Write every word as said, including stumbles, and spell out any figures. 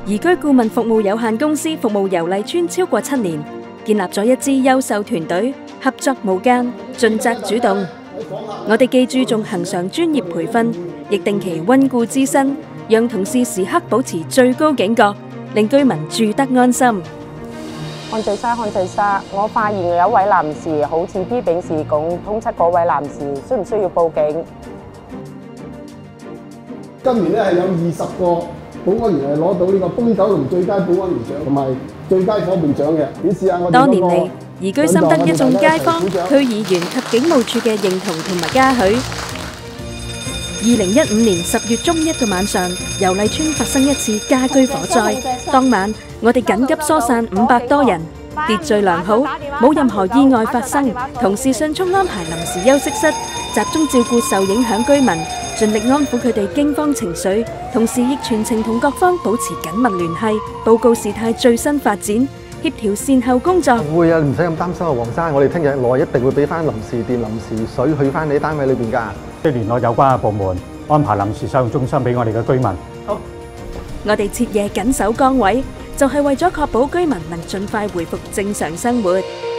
移居顧問服務有限公司服務油麗邨超過七年，建立咗一支優秀團隊，合作無間，盡責主動。我哋既注重恆常專業培訓，亦定期溫故知新，讓同事時刻保持最高警覺，令居民住得安心。 看最沙，看最沙！我發現有一位男士好似 B 丙事共通緝嗰位男士，需唔需要報警？ 今年咧係有二十個保安員係攞到呢個東九龍最佳保安員獎同埋最佳伙伴獎嘅，顯示下我哋多年嚟，移居深得一眾街坊、區議員及警務處嘅認同同埋嘉許。二零一五年十月中一個晚上，油麗邨發生一次家居火災。當晚，我哋緊急疏散五百多人，秩序良好，冇任何意外發生。同事迅速安排臨時休息室，集中照顧受影響居民，盡力安撫佢哋驚慌情緒，同時亦全程同各方保持緊密聯繫，報告事態最新發展，協調善後工作。 會啊，唔使咁擔心啊，黃生，我哋聽日內一定會俾翻臨時電、臨時水去翻你單位裏邊㗎。 即係聯絡有關嘅部門，安排臨時收容中心俾我哋嘅居民。 好，我哋徹夜緊守崗位，就係為咗確保居民能盡快回復正常生活。